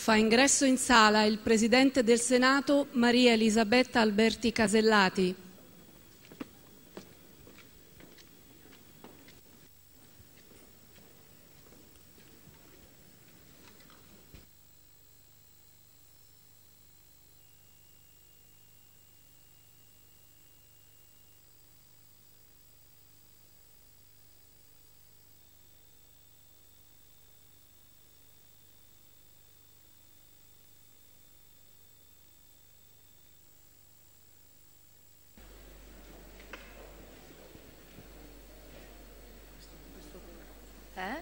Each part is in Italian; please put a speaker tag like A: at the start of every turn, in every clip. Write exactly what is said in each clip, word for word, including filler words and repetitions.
A: Fa ingresso in sala il Presidente del Senato Maria Elisabetta Alberti Casellati.
B: Eh?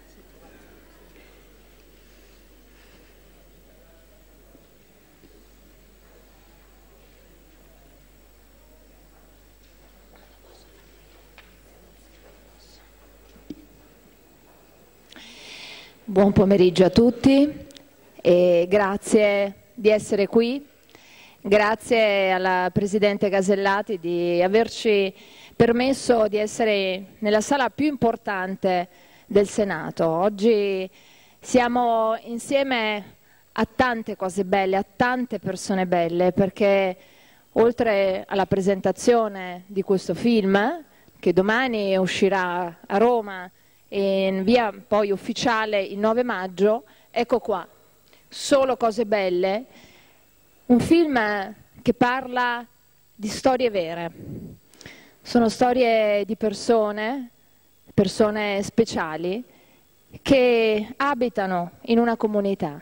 B: Buon pomeriggio a tutti e grazie di essere qui. Grazie alla Presidente Casellati di averci permesso di essere nella sala più importante del Senato. Oggi siamo insieme a tante cose belle, a tante persone belle, perché oltre alla presentazione di questo film, che domani uscirà a Roma e in via poi ufficiale il nove maggio, ecco qua, Solo cose belle, un film che parla di storie vere. Sono storie di persone, persone speciali, che abitano in una comunità.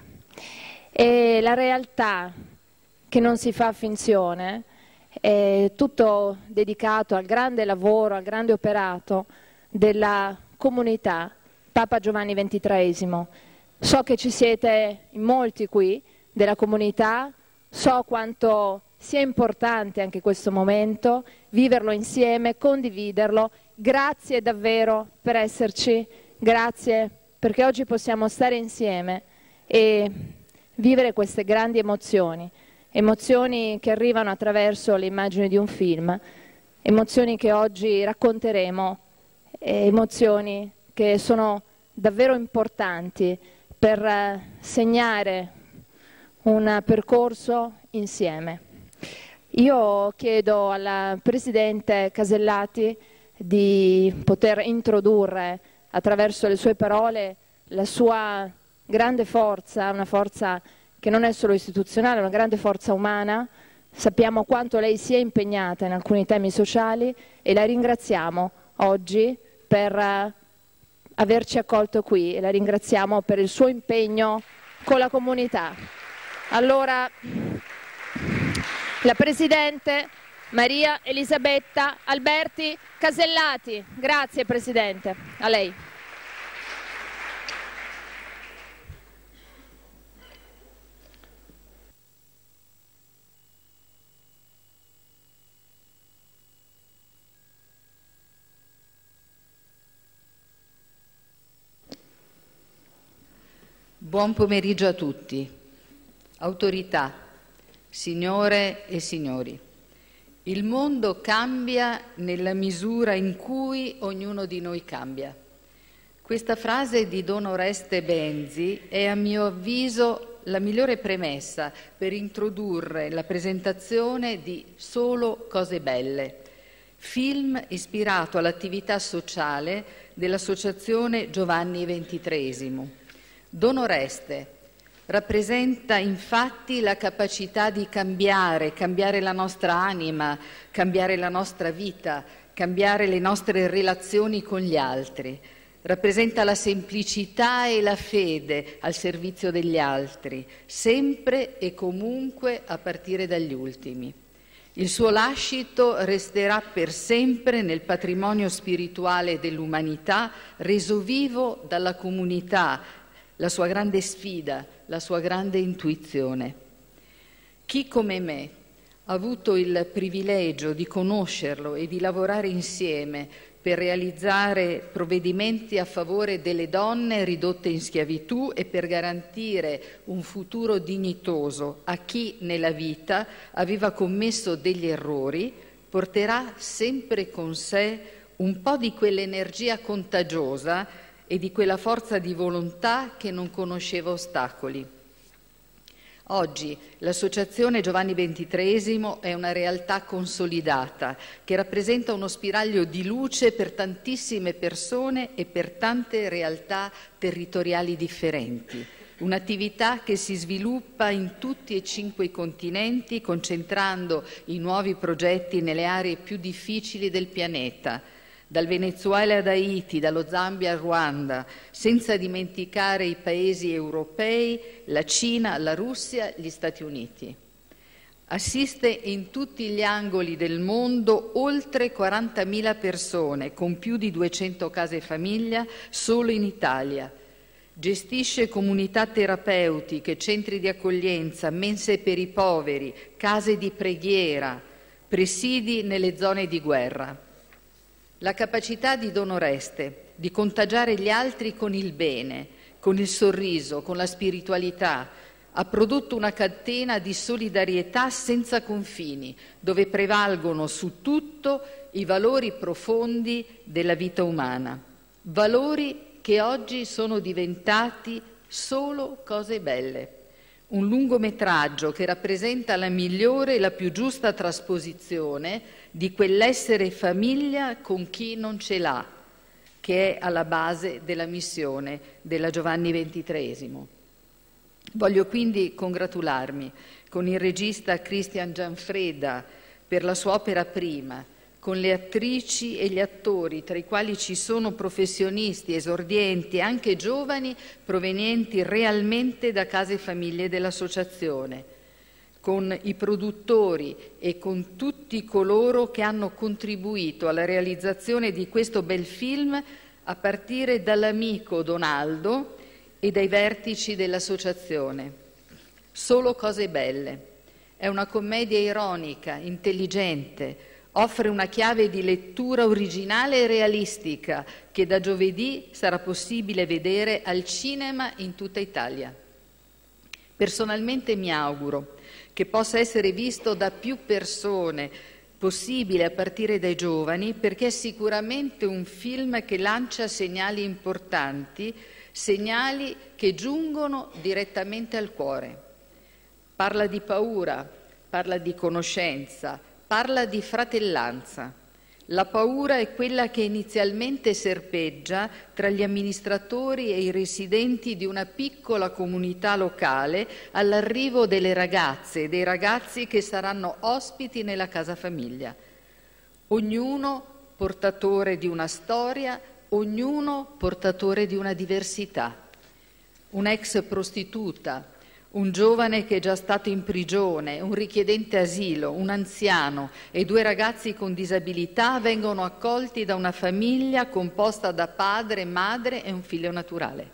B: E la realtà, che non si fa finzione, è tutto dedicato al grande lavoro, al grande operato della comunità Papa Giovanni ventitreesimo. So che ci siete in molti qui della comunità, so quanto sia importante anche questo momento, viverlo insieme, condividerlo. Grazie davvero per esserci, grazie perché oggi possiamo stare insieme e vivere queste grandi emozioni, emozioni che arrivano attraverso le immagini di un film, emozioni che oggi racconteremo, emozioni che sono davvero importanti per segnare un percorso insieme. Io chiedo alla Presidente Casellati di poter introdurre attraverso le sue parole la sua grande forza, una forza che non è solo istituzionale, una grande forza umana. Sappiamo quanto lei sia impegnata in alcuni temi sociali e la ringraziamo oggi per averci accolto qui e la ringraziamo per il suo impegno con la comunità. Allora, la Presidente Maria Elisabetta Alberti Casellati. Grazie Presidente, a lei.
C: Buon pomeriggio a tutti. Autorità, signore e signori, il mondo cambia nella misura in cui ognuno di noi cambia. Questa frase di Don Oreste Benzi è, a mio avviso, la migliore premessa per introdurre la presentazione di Solo cose belle, film ispirato all'attività sociale dell'Associazione Giovanni ventitreesimo. Don Oreste rappresenta infatti la capacità di cambiare, cambiare la nostra anima, cambiare la nostra vita, cambiare le nostre relazioni con gli altri. Rappresenta la semplicità e la fede al servizio degli altri, sempre e comunque a partire dagli ultimi. Il suo lascito resterà per sempre nel patrimonio spirituale dell'umanità, reso vivo dalla comunità, la sua grande sfida, la sua grande intuizione. Chi come me ha avuto il privilegio di conoscerlo e di lavorare insieme per realizzare provvedimenti a favore delle donne ridotte in schiavitù e per garantire un futuro dignitoso a chi nella vita aveva commesso degli errori, porterà sempre con sé un po' di quell'energia contagiosa e di quella forza di volontà che non conosceva ostacoli. Oggi l'Associazione Giovanni ventitreesimo è una realtà consolidata che rappresenta uno spiraglio di luce per tantissime persone e per tante realtà territoriali differenti. Un'attività che si sviluppa in tutti e cinque i continenti, concentrando i nuovi progetti nelle aree più difficili del pianeta, dal Venezuela ad Haiti, dallo Zambia al Ruanda, senza dimenticare i paesi europei, la Cina, la Russia, gli Stati Uniti. Assiste in tutti gli angoli del mondo oltre quarantamila persone, con più di duecento case famiglia solo in Italia. Gestisce comunità terapeutiche, centri di accoglienza, mense per i poveri, case di preghiera, presidi nelle zone di guerra. La capacità di Don Oreste di contagiare gli altri con il bene, con il sorriso, con la spiritualità, ha prodotto una catena di solidarietà senza confini, dove prevalgono su tutto i valori profondi della vita umana. Valori che oggi sono diventati solo cose belle. Un lungometraggio che rappresenta la migliore e la più giusta trasposizione di quell'essere famiglia con chi non ce l'ha, che è alla base della missione della Giovanni ventitreesimo. Voglio quindi congratularmi con il regista Christian Gianfreda per la sua opera prima, con le attrici e gli attori, tra i quali ci sono professionisti, esordienti e anche giovani provenienti realmente da case e famiglie dell'associazione, con i produttori e con tutti coloro che hanno contribuito alla realizzazione di questo bel film, a partire dall'amico Donaldo e dai vertici dell'associazione. Solo cose belle. È una commedia ironica, intelligente, offre una chiave di lettura originale e realistica che da giovedì sarà possibile vedere al cinema in tutta Italia. Personalmente mi auguro che possa essere visto da più persone possibile, a partire dai giovani, perché è sicuramente un film che lancia segnali importanti, segnali che giungono direttamente al cuore. Parla di paura, parla di conoscenza, parla di fratellanza. La paura è quella che inizialmente serpeggia tra gli amministratori e i residenti di una piccola comunità locale all'arrivo delle ragazze e dei ragazzi che saranno ospiti nella casa famiglia. Ognuno portatore di una storia, ognuno portatore di una diversità. Un'ex prostituta, un giovane che è già stato in prigione, un richiedente asilo, un anziano e due ragazzi con disabilità vengono accolti da una famiglia composta da padre, madre e un figlio naturale.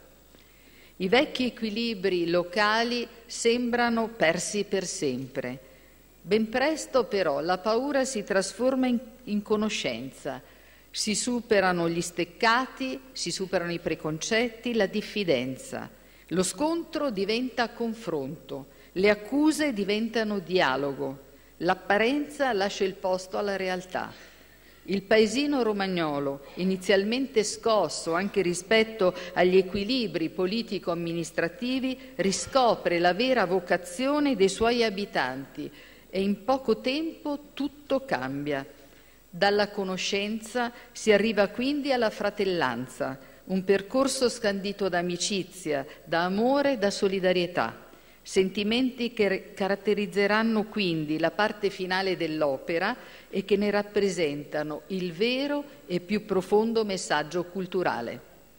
C: I vecchi equilibri locali sembrano persi per sempre. Ben presto però la paura si trasforma in, in conoscenza. Si superano gli steccati, si superano i preconcetti, la diffidenza. Lo scontro diventa confronto, le accuse diventano dialogo, l'apparenza lascia il posto alla realtà. Il paesino romagnolo, inizialmente scosso anche rispetto agli equilibri politico-amministrativi, riscopre la vera vocazione dei suoi abitanti e in poco tempo tutto cambia. Dalla conoscenza si arriva quindi alla fratellanza, un percorso scandito da amicizia, da amore, da solidarietà, sentimenti che caratterizzeranno quindi la parte finale dell'opera e che ne rappresentano il vero e più profondo messaggio culturale.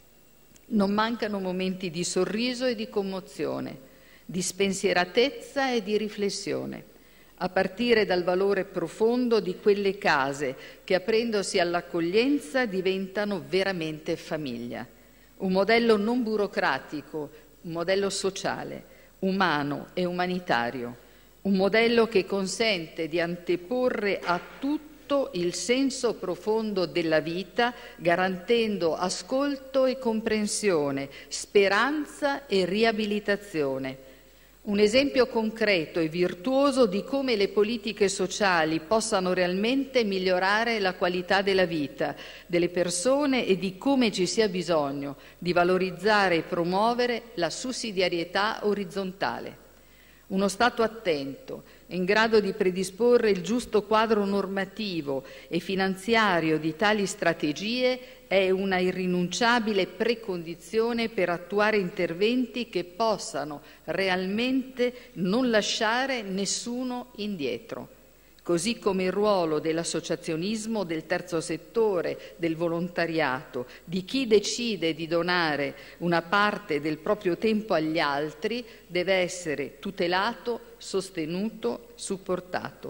C: Non mancano momenti di sorriso e di commozione, di spensieratezza e di riflessione, a partire dal valore profondo di quelle case che, aprendosi all'accoglienza, diventano veramente famiglia. Un modello non burocratico, un modello sociale, umano e umanitario, un modello che consente di anteporre a tutto il senso profondo della vita, garantendo ascolto e comprensione, speranza e riabilitazione. Un esempio concreto e virtuoso di come le politiche sociali possano realmente migliorare la qualità della vita delle persone e di come ci sia bisogno di valorizzare e promuovere la sussidiarietà orizzontale. Uno Stato attento, in grado di predisporre il giusto quadro normativo e finanziario di tali strategie è una irrinunciabile precondizione per attuare interventi che possano realmente non lasciare nessuno indietro. Così come il ruolo dell'associazionismo, del terzo settore, del volontariato, di chi decide di donare una parte del proprio tempo agli altri, deve essere tutelato, sostenuto, supportato.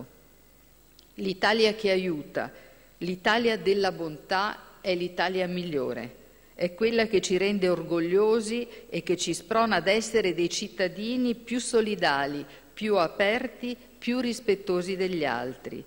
C: L'Italia che aiuta, l'Italia della bontà è l'Italia migliore. È quella che ci rende orgogliosi e che ci sprona ad essere dei cittadini più solidali, più aperti, più rispettosi degli altri.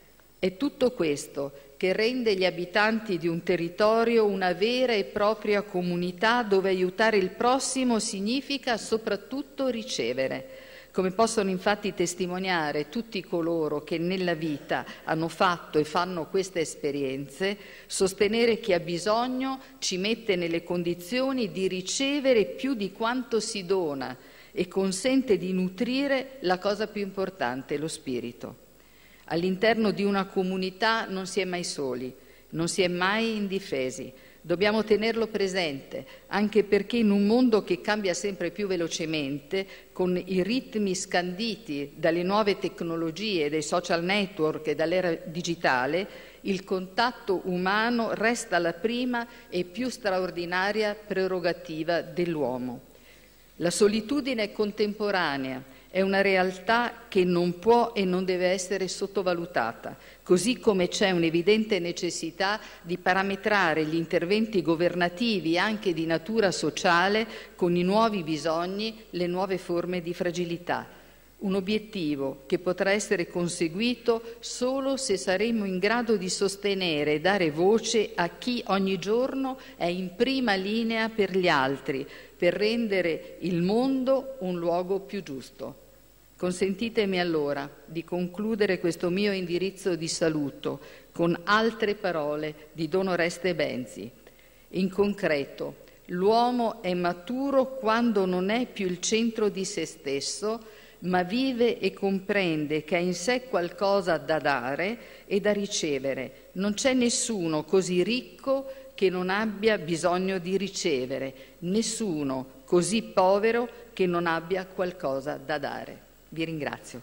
C: È tutto questo che rende gli abitanti di un territorio una vera e propria comunità dove aiutare il prossimo significa soprattutto ricevere. Come possono infatti testimoniare tutti coloro che nella vita hanno fatto e fanno queste esperienze, sostenere chi ha bisogno ci mette nelle condizioni di ricevere più di quanto si dona e consente di nutrire la cosa più importante, lo spirito. All'interno di una comunità non si è mai soli, non si è mai indifesi. Dobbiamo tenerlo presente, anche perché in un mondo che cambia sempre più velocemente, con i ritmi scanditi dalle nuove tecnologie, dai social network e dall'era digitale, il contatto umano resta la prima e più straordinaria prerogativa dell'uomo. La solitudine contemporanea è una realtà che non può e non deve essere sottovalutata, così come c'è un'evidente necessità di parametrare gli interventi governativi anche di natura sociale con i nuovi bisogni, le nuove forme di fragilità. Un obiettivo che potrà essere conseguito solo se saremo in grado di sostenere e dare voce a chi ogni giorno è in prima linea per gli altri, per rendere il mondo un luogo più giusto. Consentitemi allora di concludere questo mio indirizzo di saluto con altre parole di Don Oreste Benzi. In concreto, l'uomo è maturo quando non è più il centro di se stesso, ma vive e comprende che ha in sé qualcosa da dare e da ricevere. Non c'è nessuno così ricco che non abbia bisogno di ricevere, nessuno così povero che non abbia qualcosa da dare. Vi ringrazio.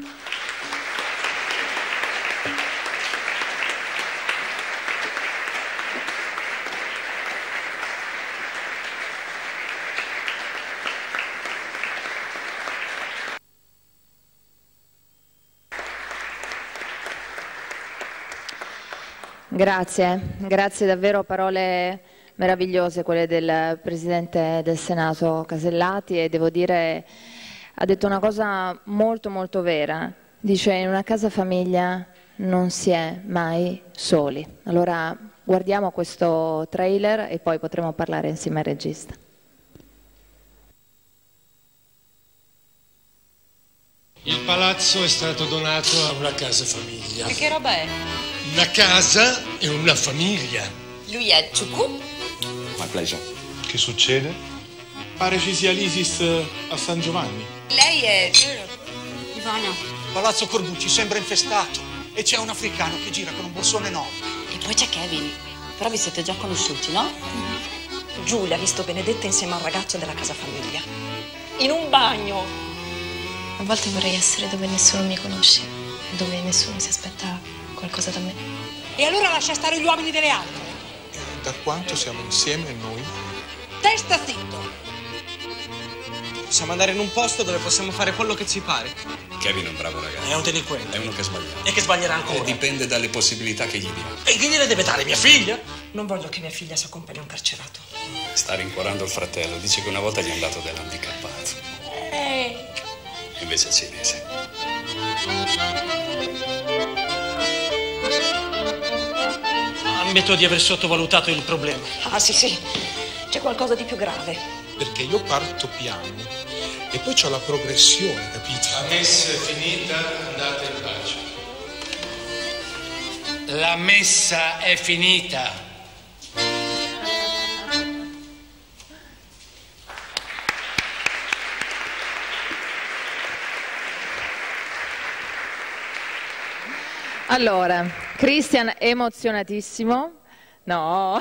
B: Grazie, grazie davvero, parole meravigliose quelle del Presidente del Senato Casellati, e devo dire ha detto una cosa molto molto vera, dice: in una casa famiglia non si è mai soli. Allora guardiamo questo trailer e poi potremo parlare insieme al regista.
D: Il palazzo è stato donato a una casa famiglia.
E: E che roba è?
D: Una casa e una famiglia.
E: Lui è Ciucù.
F: My pleasure.
G: Che succede? Pare ci sia l'Isis a San Giovanni.
E: Lei è Ivana.
H: Palazzo Corbucci sembra infestato e c'è un africano che gira con un borsone nuovo.
E: E poi c'è Kevin. Però vi siete già conosciuti, no? Mm-hmm. Giulia ha visto Benedetta insieme al ragazzo della casa famiglia. In un bagno.
I: A volte vorrei essere dove nessuno mi conosce, dove nessuno si aspetta qualcosa da me.
E: E allora lascia stare gli uomini delle altre.
G: E da quanto siamo insieme noi?
E: Testa zitto.
H: Possiamo andare in un posto dove possiamo fare quello che ci pare.
F: Kevin è un bravo ragazzo.
H: È un delinquente.
F: È uno che sbaglia.
H: E che sbaglierà ancora.
F: E dipende dalle possibilità che gli dia.
H: E che gliele deve dare mia figlia? Non voglio che mia figlia si accompagni a un carcerato.
F: Sta rincuorando il fratello. Dice che una volta gli è andato dell'handicappato.
E: Eh.
F: Invece è cinese.
H: Ammetto di aver sottovalutato il problema.
E: Ah, sì, sì. C'è qualcosa di più grave.
G: Perché io parto piano e poi c'ho la progressione, capito?
D: La messa è finita, andate in pace. La messa è finita.
B: Allora, Christian è emozionatissimo, no,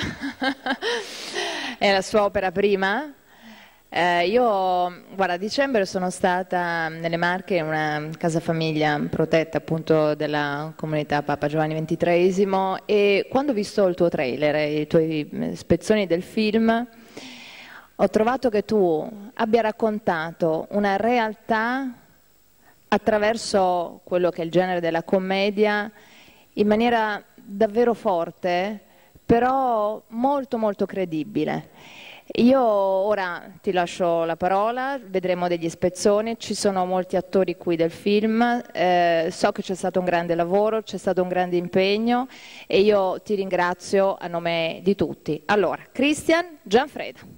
B: è la sua opera prima. Eh, io, guarda, a dicembre sono stata nelle Marche, in una casa famiglia protetta appunto della comunità Papa Giovanni ventitreesimo, e quando ho visto il tuo trailer e i tuoi spezzoni del film, ho trovato che tu abbia raccontato una realtà attraverso quello che è il genere della commedia in maniera davvero forte, però molto molto credibile. Io ora ti lascio la parola, vedremo degli spezzoni, ci sono molti attori qui del film, eh, so che c'è stato un grande lavoro, c'è stato un grande impegno e io ti ringrazio a nome di tutti. Allora, Christian, Gianfredo.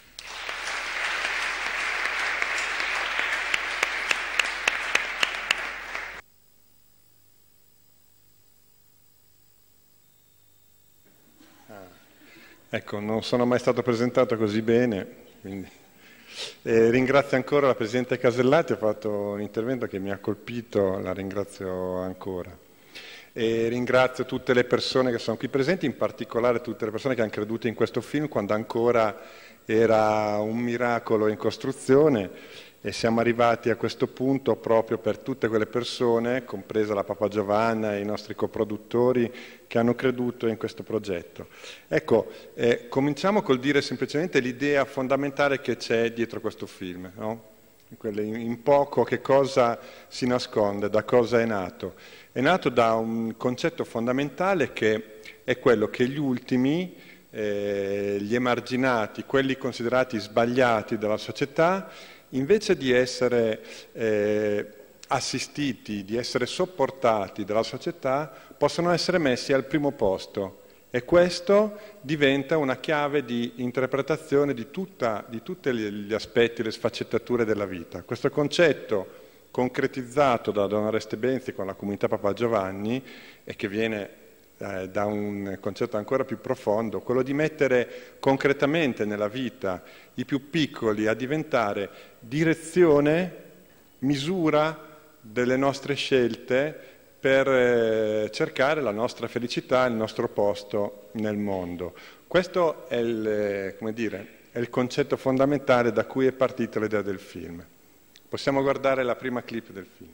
J: Ecco, non sono mai stato presentato così bene, quindi. Eh, ringrazio ancora la Presidente Casellati, ha fatto un intervento che mi ha colpito, la ringrazio ancora. E ringrazio tutte le persone che sono qui presenti, in particolare tutte le persone che hanno creduto in questo film quando ancora era un miracolo in costruzione, e siamo arrivati a questo punto proprio per tutte quelle persone, compresa la Papa Giovanna e i nostri coproduttori, che hanno creduto in questo progetto. Ecco, eh, cominciamo col dire semplicemente l'idea fondamentale che c'è dietro questo film, no? In poco che cosa si nasconde, da cosa è nato. È nato da un concetto fondamentale che è quello che gli ultimi, eh, gli emarginati, quelli considerati sbagliati dalla società, invece di essere eh, assistiti, di essere sopportati dalla società, possono essere messi al primo posto, e questo diventa una chiave di interpretazione di, tutta, di tutti gli aspetti, le sfaccettature della vita. Questo concetto concretizzato da Don Oreste Benzi con la comunità Papa Giovanni, e che viene eh, da un concetto ancora più profondo, quello di mettere concretamente nella vita i più piccoli a diventare direzione, misura delle nostre scelte per eh, cercare la nostra felicità, il nostro posto nel mondo. Questo è il, eh, come dire, è il concetto fondamentale da cui è partita l'idea del film. Possiamo guardare la prima clip del film.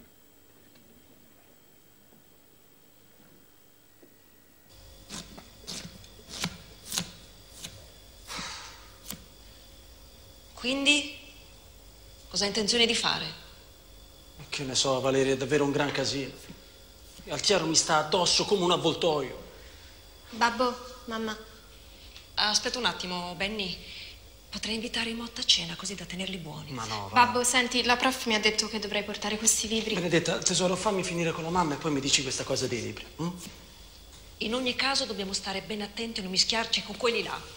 E: Quindi, cosa hai intenzione di fare?
H: Che ne so, Valeria, è davvero un gran casino. Altiero mi sta addosso come un avvoltoio.
I: Babbo, mamma.
E: Aspetta un attimo, Benny. Potrei invitare i Motta a cena, così da tenerli buoni.
H: Ma no, va.
I: Babbo, senti, la prof mi ha detto che dovrei portare questi libri.
H: Benedetta, tesoro, fammi finire con la mamma e poi mi dici questa cosa dei libri. Hm?
E: In ogni caso dobbiamo stare ben attenti a non mischiarci con quelli là.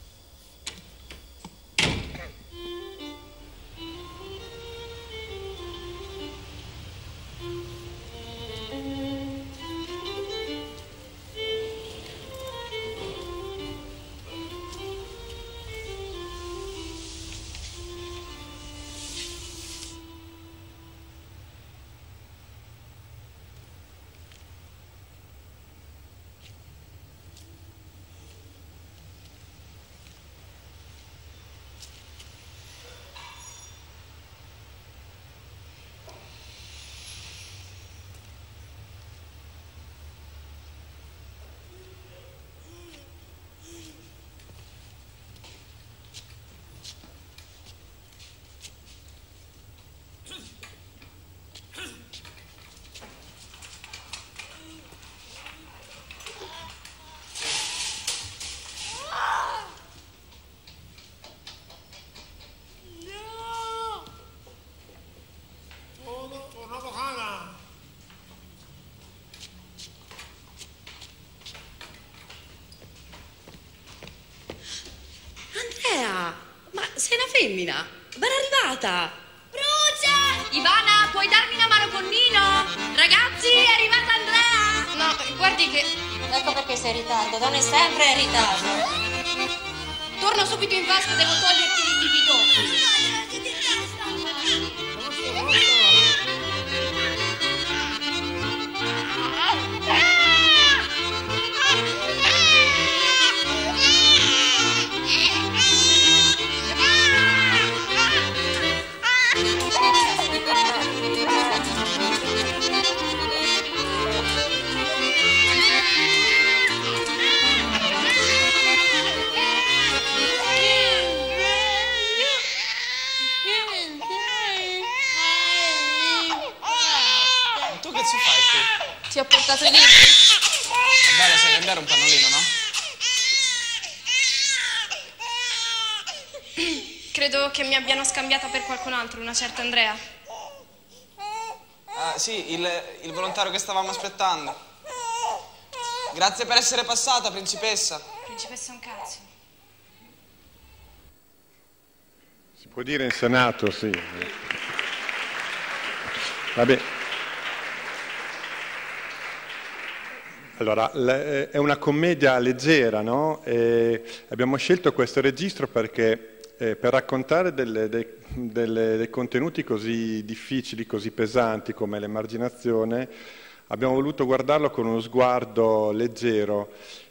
E: Ma sei una femmina? Ben arrivata!
K: Brucia! Ivana, puoi darmi una mano con Nino? Ragazzi, è arrivata Andrea!
I: No, guardi che... Ecco perché sei in ritardo, Donne sempre in ritardo.
K: Torno subito in vasca, devo toglierti il liquido.
I: portato i libri?
L: È bello, sai cambiare un pannolino, no?
I: Credo che mi abbiano scambiata per qualcun altro, una certa Andrea.
L: Ah, sì, il, il volontario che stavamo aspettando. Grazie per essere passata, principessa.
I: Principessa un cazzo.
J: Si può dire in Senato, sì. Vabbè. Allora, è una commedia leggera, no? E abbiamo scelto questo registro perché eh, per raccontare delle, dei, delle, dei contenuti così difficili, così pesanti come l'emarginazione, abbiamo voluto guardarlo con uno sguardo leggero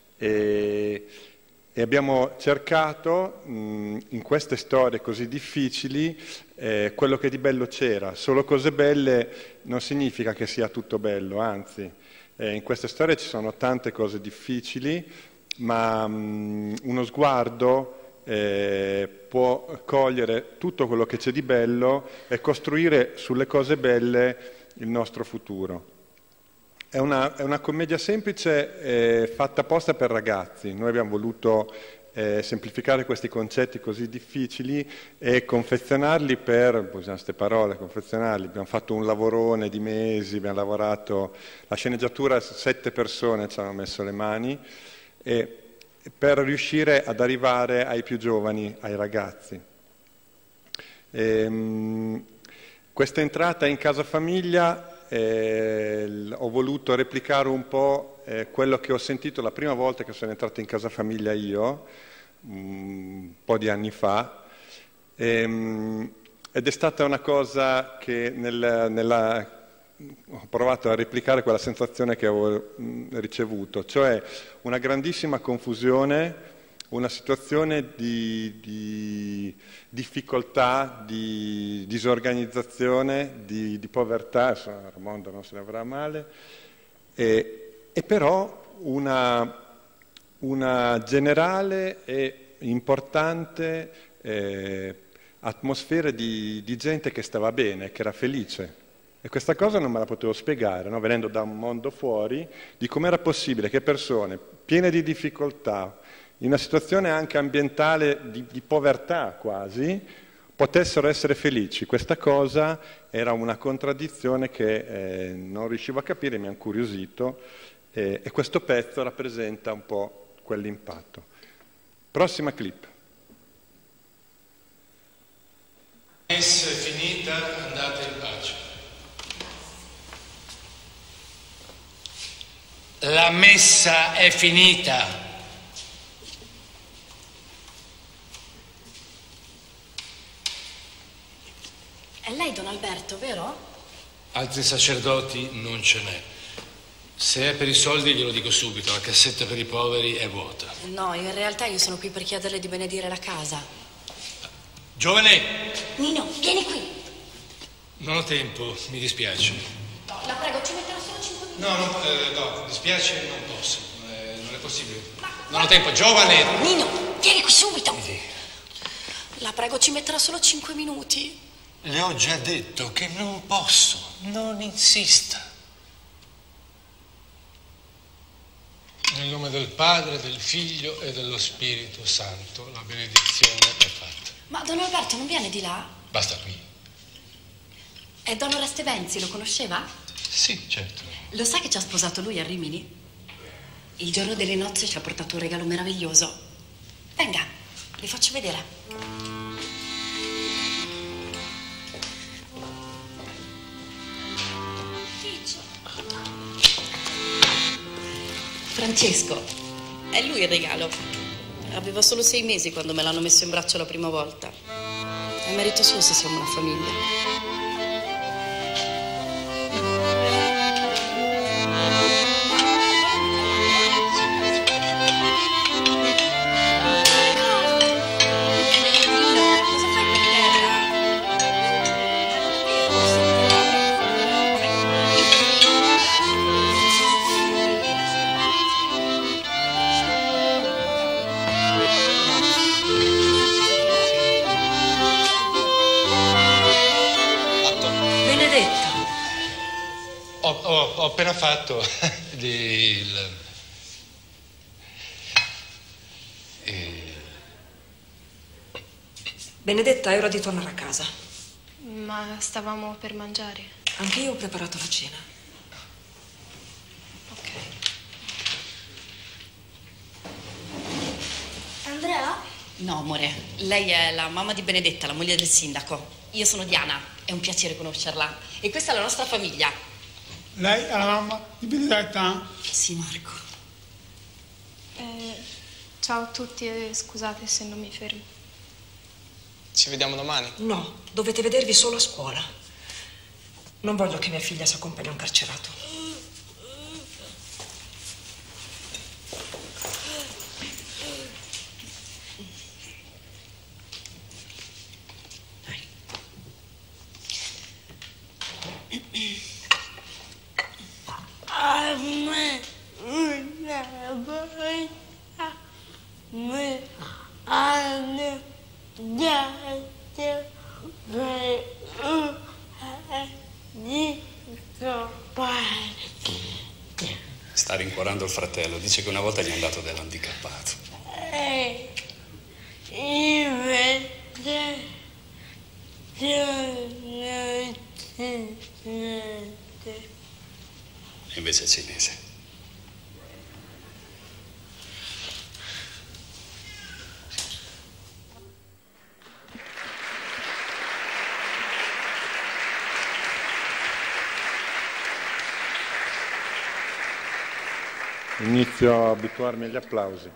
J: e, e abbiamo cercato mh, in queste storie così difficili eh, quello che di bello c'era. Solo cose belle non significa che sia tutto bello, anzi. Eh, in queste storie ci sono tante cose difficili, ma mh, uno sguardo eh, può cogliere tutto quello che c'è di bello e costruire sulle cose belle il nostro futuro. È una, è una commedia semplice eh, fatta apposta per ragazzi. Noi abbiamo voluto eh, semplificare questi concetti così difficili e confezionarli per, usiamo queste parole, confezionarli, abbiamo fatto un lavorone di mesi, abbiamo lavorato, la sceneggiatura, sette persone ci hanno messo le mani, e, per riuscire ad arrivare ai più giovani, ai ragazzi. E, mh, questa entrata in casa famiglia Eh, ho voluto replicare un po' eh, quello che ho sentito la prima volta che sono entrato in casa famiglia io, un po' di anni fa, ehm, ed è stata una cosa che nel, nella, ho provato a replicare quella sensazione che avevo mh, ricevuto, cioè una grandissima confusione, una situazione di, di difficoltà, di disorganizzazione, di, di povertà, insomma, Raimondo non se ne avrà male, e, e però una, una generale e importante eh, atmosfera di, di gente che stava bene, che era felice. E questa cosa non me la potevo spiegare, no? Venendo da un mondo fuori, di com'era possibile che persone piene di difficoltà, in una situazione anche ambientale di, di povertà quasi, potessero essere felici. Questa cosa era una contraddizione che eh, non riuscivo a capire, mi ha incuriosito, eh, e questo pezzo rappresenta un po' quell'impatto. Prossima clip.
D: La messa è finita, andate in pace. La messa è finita.
E: È lei, Don Alberto, vero?
D: Altri sacerdoti non ce n'è. Se è per i soldi glielo dico subito, la cassetta per i poveri è vuota.
E: No, in realtà io sono qui per chiederle di benedire la casa.
D: Giovane!
E: Nino, vieni qui!
D: Non ho tempo, mi dispiace.
E: No, la prego, ci metterò solo cinque minuti.
D: No, no, eh, no, dispiace, non posso. Eh, non è possibile. Non ho tempo, giovane!
E: Nino, vieni qui subito! La prego, ci metterò solo cinque minuti.
D: Le ho già detto che non posso, non insista. Nel nome del Padre, del Figlio e dello Spirito Santo, la benedizione è fatta.
E: Ma Don Alberto non viene di là?
D: Basta qui.
E: È Don Oreste Benzi, lo conosceva?
D: Sì, certo.
E: Lo sa che ci ha sposato lui a Rimini? Il giorno delle nozze ci ha portato un regalo meraviglioso. Venga, vi faccio vedere. Francesco, è lui il regalo. Aveva solo sei mesi quando me l'hanno messo in braccio la prima volta. È merito suo se siamo una famiglia.
D: appena fatto il... il...
E: Benedetta, è ora di tornare a casa.
I: Ma stavamo per mangiare.
E: Anche io ho preparato la cena.
I: Ok.
K: Andrea?
E: No, amore, lei è la mamma di Benedetta, la moglie del sindaco. Io sono Diana, è un piacere conoscerla. E questa è la nostra famiglia.
G: Lei è la mamma di Benedetta?
E: Sì, Marco.
I: Eh, ciao a tutti e scusate se non mi fermo.
L: Ci vediamo domani?
E: No, dovete vedervi solo a scuola. Non voglio che mia figlia si accompagni a un carcerato.
K: A me una volta mi hanno dato per un handicappato.
F: Sta rincuorando il fratello, dice che una volta gli è andato dell'handicappato.
K: E invece sono cinese.
F: E invece è cinese.
J: Inizio a abituarmi agli applausi.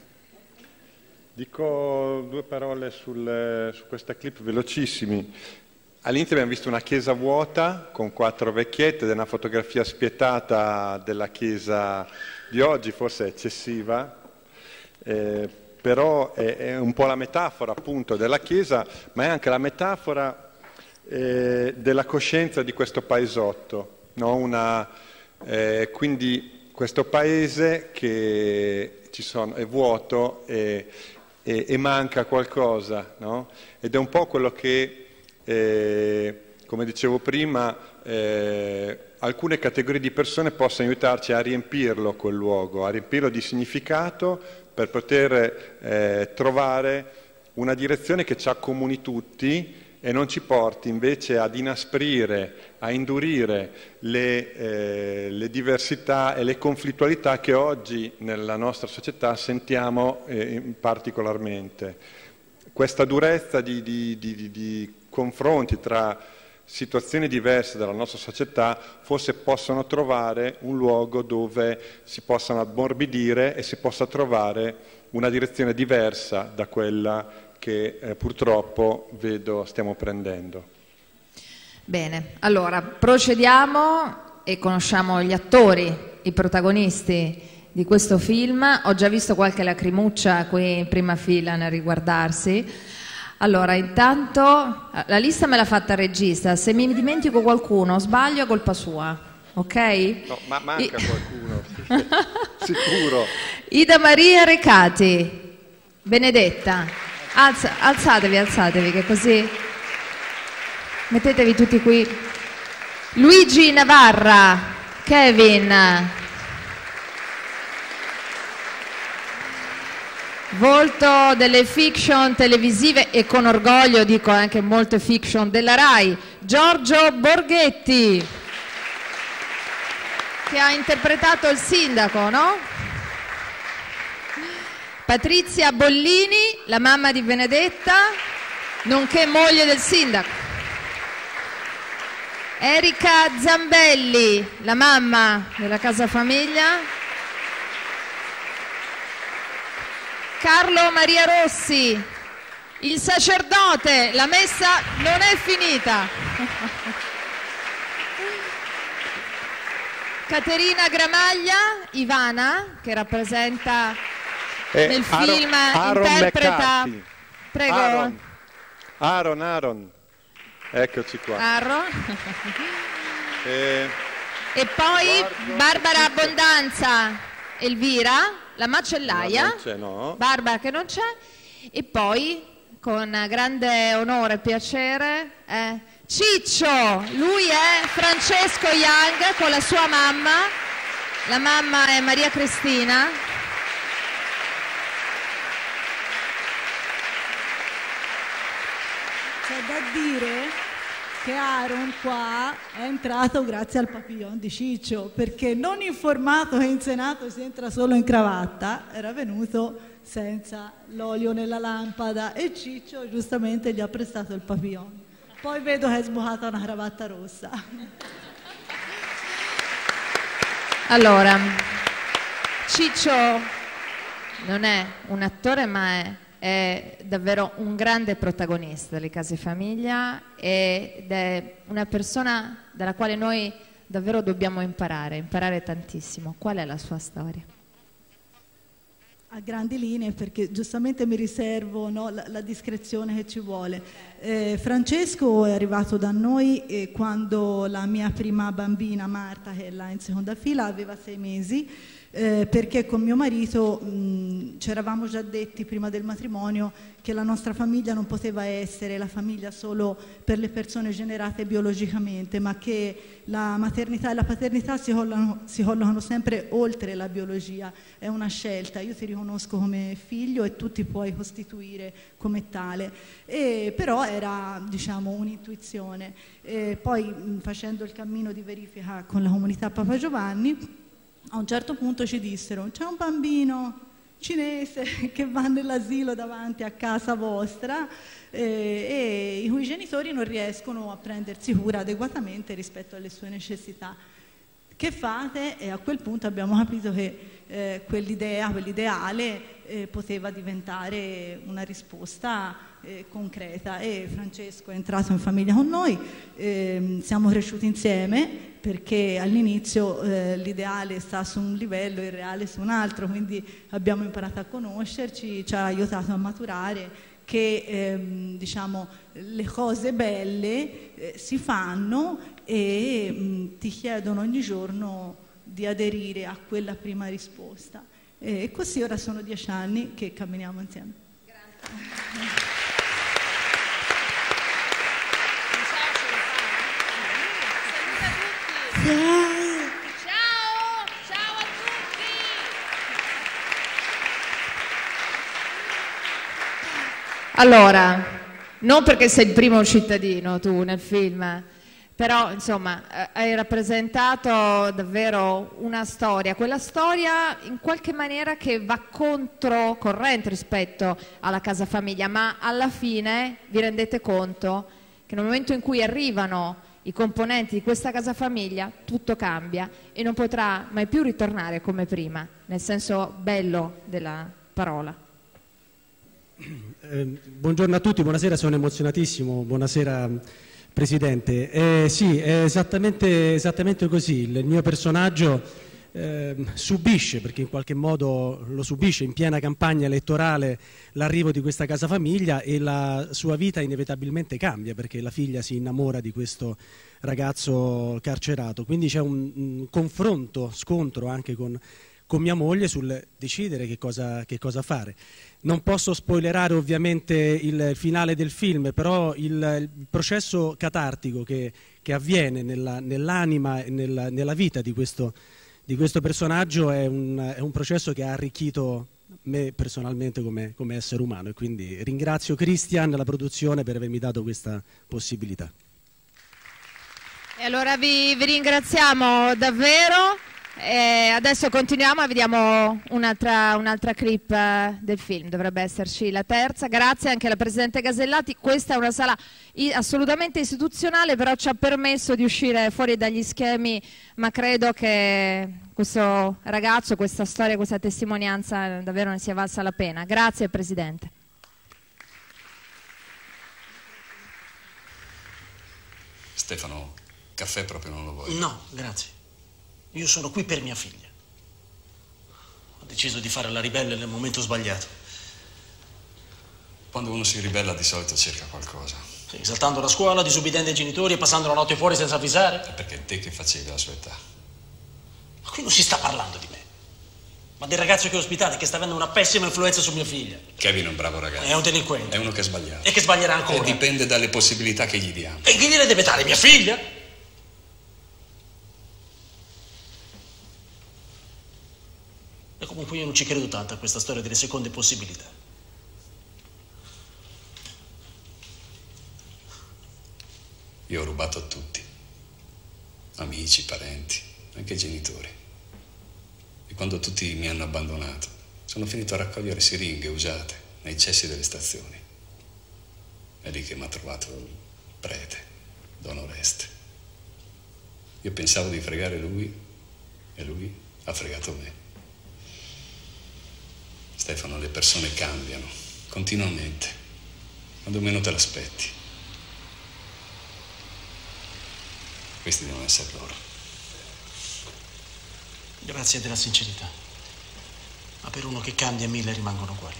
J: Dico due parole sul, su questa clip velocissimi. All'inizio abbiamo visto una chiesa vuota con quattro vecchiette ed è una fotografia spietata della chiesa di oggi, forse eccessiva, eh, però è, è un po' la metafora appunto della chiesa, ma è anche la metafora eh, della coscienza di questo paesotto, no? Una, eh, quindi questo paese che ci sono, è vuoto e, e, e manca qualcosa, no? Ed è un po' quello che, eh, come dicevo prima, eh, alcune categorie di persone possono aiutarci a riempirlo quel luogo, a riempirlo di significato per poter eh, trovare una direzione che ci accomuni tutti e non ci porti invece ad inasprire, a indurire le, eh, le diversità e le conflittualità che oggi nella nostra società sentiamo eh, particolarmente. Questa durezza di, di, di, di confronti tra situazioni diverse della nostra società forse possono trovare un luogo dove si possano ammorbidire e si possa trovare una direzione diversa da quella che eh, purtroppo vedo stiamo prendendo.
B: Bene, allora procediamo e conosciamo gli attori, i protagonisti di questo film. Ho già visto qualche lacrimuccia qui in prima fila nel riguardarsi. Allora, intanto la lista me l'ha fatta il regista, se mi dimentico qualcuno sbaglio è colpa sua, ok?
J: No, ma manca I... qualcuno, sicuro.
B: Ida Maria Recati, Benedetta. Alza, alzatevi, alzatevi, che così mettetevi tutti qui. Luigi Navarra, Kevin, volto delle fiction televisive e con orgoglio dico anche molte fiction della Rai, Giorgio Borghetti, che ha interpretato il sindaco, no? Patrizia Bollini, la mamma di Benedetta, nonché moglie del sindaco. Erika Zambelli, la mamma della casa famiglia. Carlo Maria Rossi, il sacerdote, la messa non è finita. Caterina Gramaglia, Ivana, che rappresenta...
J: Eh,
B: nel
J: Aaron,
B: film
J: Aaron
B: interpreta
J: McCarthy.
B: prego
J: Aaron Aaron, Aaron. Eccoci qua.
B: Aaron.
J: eh,
B: e poi guardo. Barbara Abbondanza, Elvira, la macellaia,
J: no, non c'è, no.
B: Barbara che non c'è, e poi con grande onore e piacere eh, Ciccio, lui è Francesco Young con la sua mamma, la mamma è Maria Cristina.
M: C'è da dire che Aaron qua è entrato grazie al papillon di Ciccio, perché non informato che in Senato si entra solo in cravatta, era venuto senza l'olio nella lampada e Ciccio giustamente gli ha prestato il papillon. Poi vedo che è sbucata una cravatta rossa.
B: Allora, Ciccio non è un attore, ma è, è davvero un grande protagonista delle Case Famiglia ed è una persona dalla quale noi davvero dobbiamo imparare, imparare tantissimo. Qual è la sua storia?
M: A grandi linee, perché giustamente mi riservo, no, la, la discrezione che ci vuole. Eh, Francesco è arrivato da noi eh, quando la mia prima bambina Marta, che è là in seconda fila, aveva sei mesi, eh, perché con mio marito ci eravamo già detti prima del matrimonio che la nostra famiglia non poteva essere la famiglia solo per le persone generate biologicamente, ma che la maternità e la paternità si collocano, si collocano sempre oltre la biologia, è una scelta, io ti riconosco come figlio e tu ti puoi costituire come tale, e, però era, diciamo, un'intuizione. E poi mh, facendo il cammino di verifica con la comunità Papa Giovanni, a un certo punto ci dissero: c'è un bambino cinese che va nell'asilo davanti a casa vostra eh, e i cui genitori non riescono a prendersi cura adeguatamente rispetto alle sue necessità. Che fate? E a quel punto abbiamo capito che eh, quell'idea, quell'ideale eh, poteva diventare una risposta eh, concreta, e Francesco è entrato in famiglia con noi, eh, siamo cresciuti insieme, perché all'inizio eh, l'ideale sta su un livello, il reale su un altro, quindi abbiamo imparato a conoscerci, ci ha aiutato a maturare che ehm, diciamo, le cose belle eh, si fanno e mh, ti chiedono ogni giorno di aderire a quella prima risposta. E così ora sono dieci anni che camminiamo insieme. Grazie.
K: Ciao, ciao a tutti.
B: Allora, non perché sei il primo cittadino tu nel film, però insomma hai rappresentato davvero una storia, quella storia in qualche maniera che va controcorrente rispetto alla casa famiglia, ma alla fine vi rendete conto che nel momento in cui arrivano i componenti di questa casa famiglia tutto cambia e non potrà mai più ritornare come prima, nel senso bello della parola.
N: Eh, buongiorno a tutti, buonasera, sono emozionatissimo, buonasera Presidente. Eh, sì, è esattamente, esattamente così, il mio personaggio eh, subisce, perché in qualche modo lo subisce in piena campagna elettorale, l'arrivo di questa casa famiglia, e la sua vita inevitabilmente cambia perché la figlia si innamora di questo ragazzo carcerato, quindi c'è un, un confronto, scontro anche con, con mia moglie sul decidere che cosa, che cosa fare. Non posso spoilerare ovviamente il finale del film, però il, il processo catartico che, che avviene nella, nell'anima e nella, nella vita di questo, di questo personaggio è un, è un processo che ha arricchito me personalmente come, come essere umano, e quindi ringrazio Christian e la produzione per avermi dato questa possibilità.
B: E allora vi, vi ringraziamo davvero. E adesso continuiamo e vediamo un'altra un'altra clip del film, dovrebbe esserci la terza. Grazie anche alla Presidente Casellati, questa è una sala assolutamente istituzionale, però ci ha permesso di uscire fuori dagli schemi, ma credo che questo ragazzo, questa storia, questa testimonianza davvero ne sia valsa la pena. Grazie Presidente.
F: Stefano, caffè proprio non lo vuoi?
H: No, grazie. Io sono qui per mia figlia. Ho deciso di fare la ribelle nel momento sbagliato.
F: Quando uno si ribella di solito cerca qualcosa.
H: Sì, saltando la scuola, disubbidendo ai genitori e passando la notte fuori senza avvisare.
F: È perché te che facevi la sua età.
H: Ma qui non si sta parlando di me. Ma del ragazzo che ospitate, che sta avendo una pessima influenza su mia figlia.
F: Kevin è un bravo ragazzo.
H: È un delinquente.
F: È uno che ha sbagliato.
H: E che sbaglierà ancora.
F: E dipende dalle possibilità che gli diamo.
H: E chi gliele deve dare, mia figlia? E comunque io non ci credo tanto a questa storia delle seconde possibilità.
F: Io ho rubato a tutti. Amici, parenti, anche genitori. E quando tutti mi hanno abbandonato, sono finito a raccogliere siringhe usate nei cessi delle stazioni. È lì che mi ha trovato il prete, Don Oreste. Io pensavo di fregare lui e lui ha fregato me. Stefano, le persone cambiano continuamente, quando meno te l'aspetti. Questi devono essere loro.
H: Grazie della sincerità. Ma per uno che cambia mille rimangono uguali.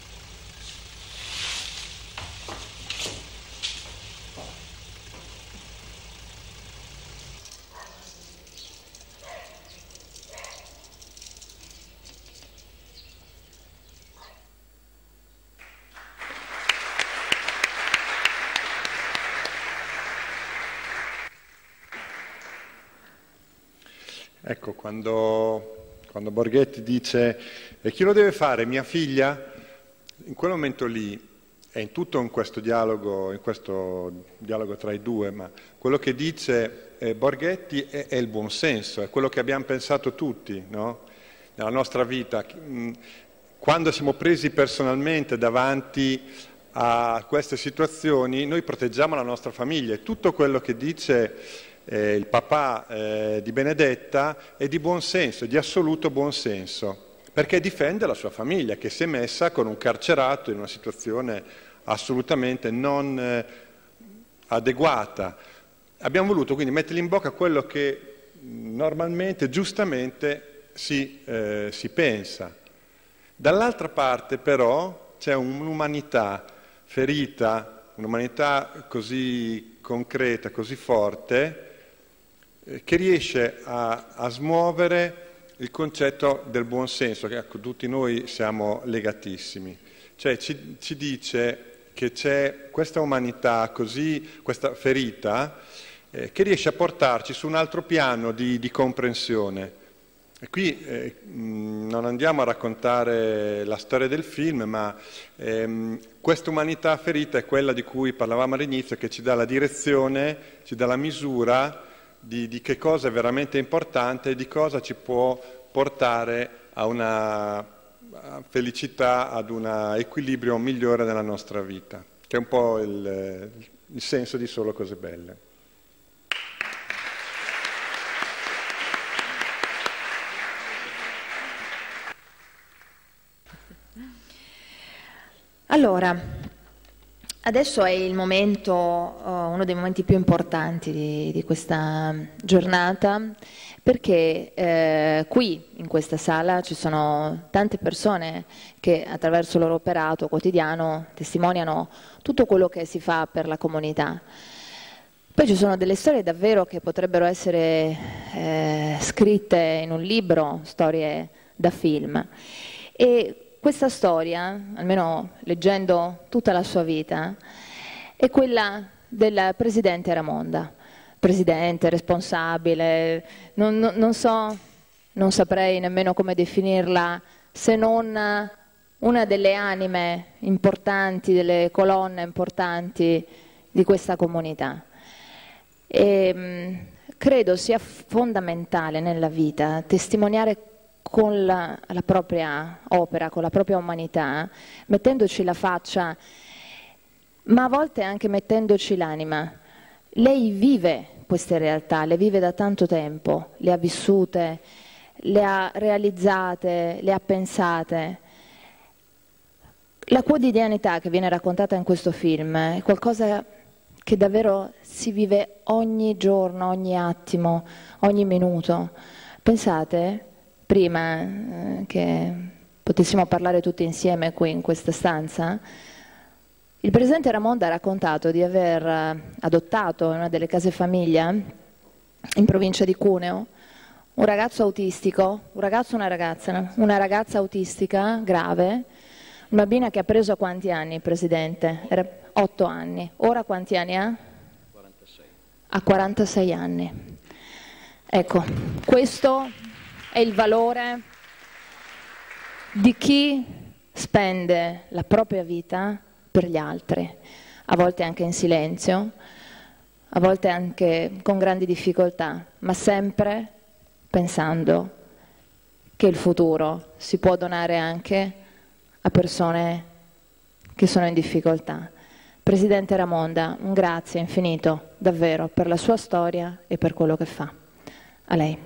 J: Ecco, quando, quando Borghetti dice e chi lo deve fare, mia figlia, in quel momento lì, è in tutto in questo dialogo, in questo dialogo tra i due, ma quello che dice eh, Borghetti è, è il buonsenso, è quello che abbiamo pensato tutti, no? Nella nostra vita. Quando siamo presi personalmente davanti a queste situazioni, noi proteggiamo la nostra famiglia e tutto quello che dice Eh, il papà eh, di Benedetta è di buon senso, di assoluto buon senso, perché difende la sua famiglia che si è messa con un carcerato in una situazione assolutamente non eh, adeguata. Abbiamo voluto quindi mettergli in bocca quello che normalmente, giustamente si, eh, si pensa. Dall'altra parte però c'è un'umanità ferita, un'umanità così concreta, così forte, che riesce a, a smuovere il concetto del buon senso, che ecco, tutti noi siamo legatissimi. Cioè ci, ci dice che c'è questa umanità così, questa ferita, eh, che riesce a portarci su un altro piano di, di comprensione. E qui eh, mh, non andiamo a raccontare la storia del film, ma ehm, questa umanità ferita è quella di cui parlavamo all'inizio, che ci dà la direzione, ci dà la misura Di, di che cosa è veramente importante e di cosa ci può portare a una felicità, ad un equilibrio migliore nella nostra vita, che è un po' il, il senso di Solo cose belle.
B: Allora, adesso è il momento, uno dei momenti più importanti di, di questa giornata, perché eh, qui in questa sala ci sono tante persone che attraverso il loro operato quotidiano testimoniano tutto quello che si fa per la comunità. Poi ci sono delle storie davvero che potrebbero essere eh, scritte in un libro, storie da film. E questa storia, almeno leggendo tutta la sua vita, è quella del presidente Ramonda. Presidente, responsabile, non, non, non so, non saprei nemmeno come definirla, se non una delle anime importanti, delle colonne importanti di questa comunità. E, mh, credo sia fondamentale nella vita testimoniare con la, la propria opera, con la propria umanità, mettendoci la faccia, ma a volte anche mettendoci l'anima. Lei vive queste realtà, le vive da tanto tempo, le ha vissute, le ha realizzate, le ha pensate. La quotidianità che viene raccontata in questo film è qualcosa che davvero si vive ogni giorno, ogni attimo, ogni minuto. Pensate, prima eh, che potessimo parlare tutti insieme qui in questa stanza, il presidente Ramonda ha raccontato di aver adottato in una delle case famiglia in provincia di Cuneo un ragazzo autistico, un ragazzo o una ragazza, una ragazza autistica grave, una bambina che ha preso quanti anni, Presidente? Era otto anni. Ora quanti anni ha?
O: quarantasei.
B: Ha quarantasei anni. Ecco, questo è il valore di chi spende la propria vita per gli altri, a volte anche in silenzio, a volte anche con grandi difficoltà, ma sempre pensando che il futuro si può donare anche a persone che sono in difficoltà. Presidente Ramonda, un grazie infinito davvero per la sua storia e per quello che fa. A lei.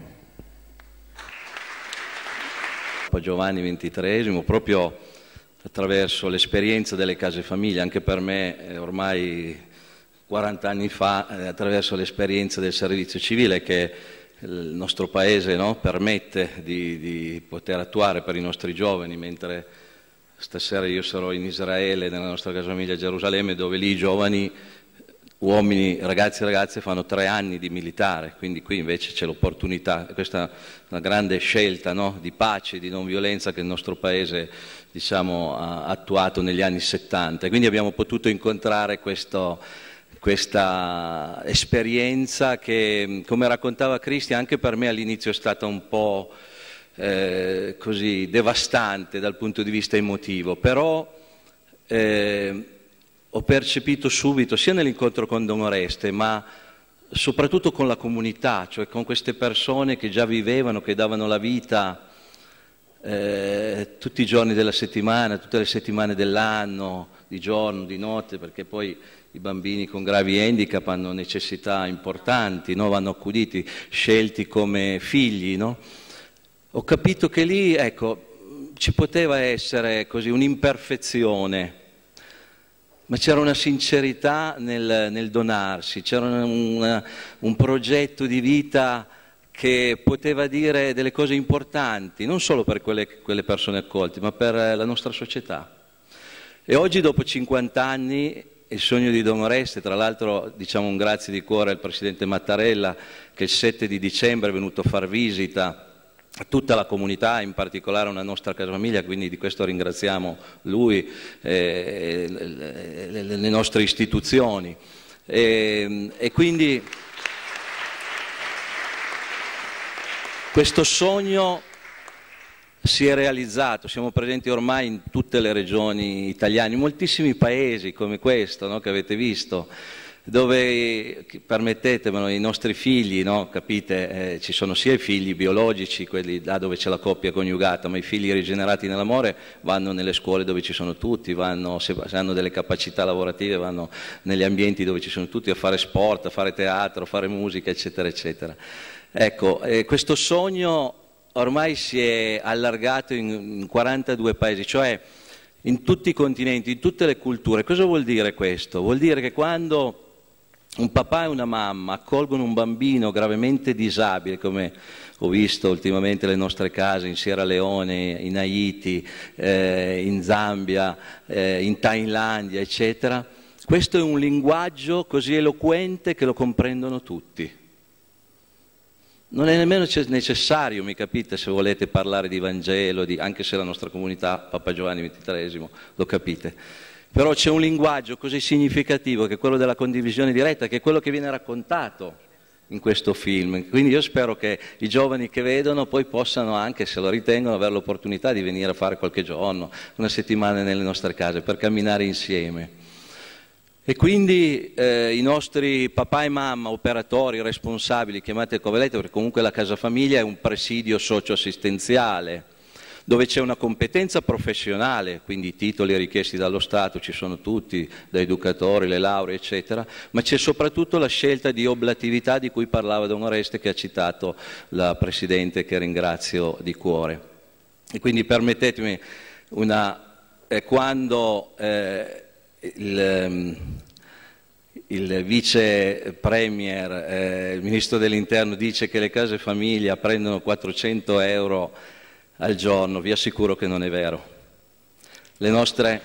O: Papa Giovanni ventitreesimo, proprio attraverso l'esperienza delle case famiglie, anche per me eh, ormai quaranta anni fa, eh, attraverso l'esperienza del servizio civile che il nostro Paese, no, permette di, di poter attuare per i nostri giovani, mentre stasera io sarò in Israele, nella nostra casa famiglia a Gerusalemme, dove lì i giovani, uomini, ragazzi e ragazze fanno tre anni di militare, quindi qui invece c'è l'opportunità, questa è una grande scelta, no, di pace, di non violenza che il nostro Paese, diciamo, ha attuato negli anni settanta, quindi abbiamo potuto incontrare questo, questa esperienza che, come raccontava Cristi, anche per me all'inizio è stata un po' eh, così devastante dal punto di vista emotivo, però eh, ho percepito subito, sia nell'incontro con Don Oreste, ma soprattutto con la comunità, cioè con queste persone che già vivevano, che davano la vita eh, tutti i giorni della settimana, tutte le settimane dell'anno, di giorno, di notte, perché poi i bambini con gravi handicap hanno necessità importanti, no? Vanno accuditi, scelti come figli, no? Ho capito che lì, ecco, ci poteva essere così un'imperfezione, ma c'era una sincerità nel, nel donarsi, c'era un, un progetto di vita che poteva dire delle cose importanti, non solo per quelle, quelle persone accolte, ma per la nostra società. E oggi, dopo cinquanta anni, il sogno di Don Oreste, tra l'altro diciamo un grazie di cuore al Presidente Mattarella, che il sette di dicembre è venuto a far visita a tutta la comunità, in particolare a una nostra casa famiglia, quindi di questo ringraziamo lui e eh, le, le, le nostre istituzioni. E, e quindi questo sogno si è realizzato, siamo presenti ormai in tutte le regioni italiane, in moltissimi paesi come questo, no, che avete visto, dove, permettetemelo, i nostri figli, no, capite, eh, ci sono sia i figli biologici, quelli là dove c'è la coppia coniugata, ma i figli rigenerati nell'amore vanno nelle scuole dove ci sono tutti, vanno, se hanno delle capacità lavorative, vanno negli ambienti dove ci sono tutti a fare sport, a fare teatro, a fare musica, eccetera, eccetera. Ecco, eh, questo sogno ormai si è allargato in, in quarantadue paesi, cioè in tutti i continenti, in tutte le culture. Cosa vuol dire questo? Vuol dire che quando un papà e una mamma accolgono un bambino gravemente disabile, come ho visto ultimamente le nostre case in Sierra Leone, in Haiti, eh, in Zambia, eh, in Thailandia, eccetera, questo è un linguaggio così eloquente che lo comprendono tutti. Non è nemmeno necessario, mi capite, se volete parlare di Vangelo, di, anche se la nostra comunità, Papa Giovanni ventitreesimo, lo capite. Però c'è un linguaggio così significativo che è quello della condivisione diretta, che è quello che viene raccontato in questo film. Quindi io spero che i giovani che vedono poi possano, anche se lo ritengono, avere l'opportunità di venire a fare qualche giorno, una settimana nelle nostre case, per camminare insieme. E quindi eh, i nostri papà e mamma, operatori, responsabili, chiamate come volete, perché comunque la casa famiglia è un presidio socio-assistenziale, dove c'è una competenza professionale, quindi i titoli richiesti dallo Stato ci sono tutti, da educatori, le lauree, eccetera, ma c'è soprattutto la scelta di oblatività di cui parlava Don Oreste, che ha citato la Presidente, che ringrazio di cuore. E quindi permettetemi, una, eh, quando eh, il, il vice premier, eh, il ministro dell'interno dice che le case famiglia prendono quattrocento euro al giorno, vi assicuro che non è vero. Le nostre,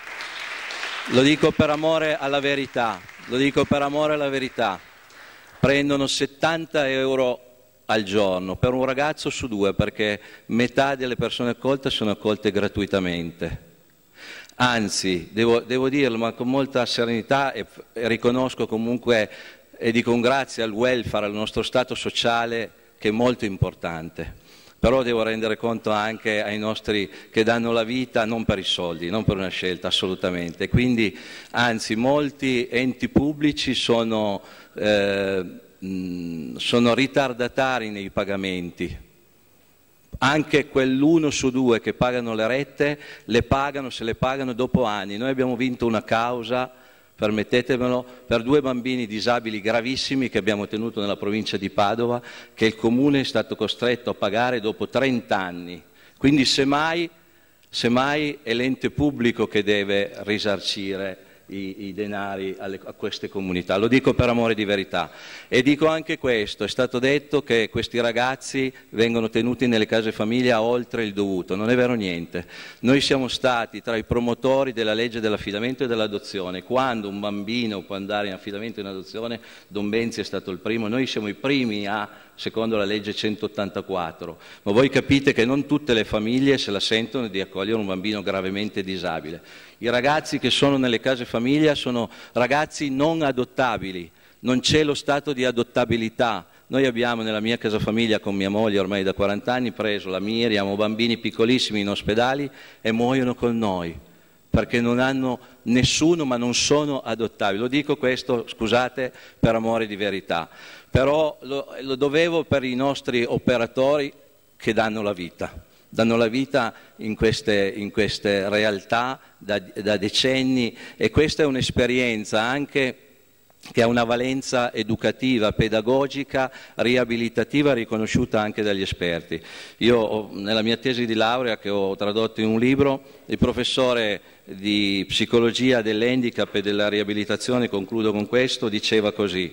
O: lo dico per amore alla verità, lo dico per amore alla verità, prendono settanta euro al giorno, per un ragazzo su due, perché metà delle persone accolte sono accolte gratuitamente. Anzi, devo, devo dirlo, ma con molta serenità, e, e riconosco comunque e dico un grazie al welfare, al nostro stato sociale, che è molto importante. Però devo rendere conto anche ai nostri che danno la vita non per i soldi, non per una scelta, assolutamente. Quindi, anzi, molti enti pubblici sono, eh, mh, sono ritardatari nei pagamenti. Anche quell'uno su due che pagano le rette, le pagano, se le pagano dopo anni. Noi abbiamo vinto una causa, permettetemelo, per due bambini disabili gravissimi che abbiamo tenuto nella provincia di Padova, che il Comune è stato costretto a pagare dopo trenta anni. Quindi semmai, semmai è l'ente pubblico che deve risarcire i, i denari alle, a queste comunità. Lo dico per amore di verità. E dico anche questo, è stato detto che questi ragazzi vengono tenuti nelle case famiglia oltre il dovuto. Non è vero niente. Noi siamo stati tra i promotori della legge dell'affidamento e dell'adozione. Quando un bambino può andare in affidamento e in adozione, Don Benzi è stato il primo. Noi siamo i primi a, secondo la legge centottantaquattro. Ma voi capite che non tutte le famiglie se la sentono di accogliere un bambino gravemente disabile. I ragazzi che sono nelle case famiglia sono ragazzi non adottabili, non c'è lo stato di adottabilità. Noi abbiamo nella mia casa famiglia con mia moglie ormai da quaranta anni preso la Miriam, bambini piccolissimi in ospedali e muoiono con noi perché non hanno nessuno, ma non sono adottabili. Lo dico questo, scusate, per amore di verità, però lo, lo dovevo per i nostri operatori che danno la vita. danno la vita in queste, in queste realtà da, da decenni, e questa è un'esperienza anche che ha una valenza educativa, pedagogica, riabilitativa, riconosciuta anche dagli esperti. Io ho, nella mia tesi di laurea, che ho tradotto in un libro, il professore di psicologia dell'handicap e della riabilitazione, concludo con questo, diceva così,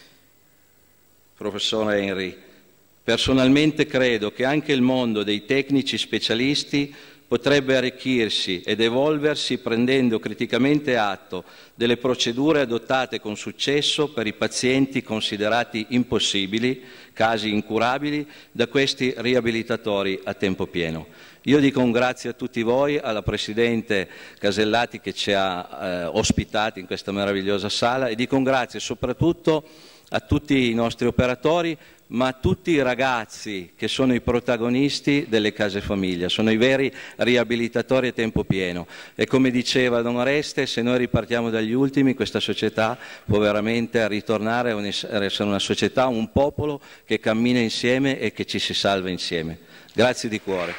O: professore Henry: personalmente credo che anche il mondo dei tecnici specialisti potrebbe arricchirsi ed evolversi prendendo criticamente atto delle procedure adottate con successo per i pazienti considerati impossibili, casi incurabili, da questi riabilitatori a tempo pieno. Io dico un grazie a tutti voi, alla Presidente Casellati che ci ha eh, ospitati in questa meravigliosa sala, e dico un grazie soprattutto a tutti i nostri operatori, ma a tutti i ragazzi che sono i protagonisti delle case famiglia, sono i veri riabilitatori a tempo pieno. E come diceva Don Oreste, se noi ripartiamo dagli ultimi, questa società può veramente ritornare a essere una società, un popolo che cammina insieme e che ci si salva insieme. Grazie di cuore.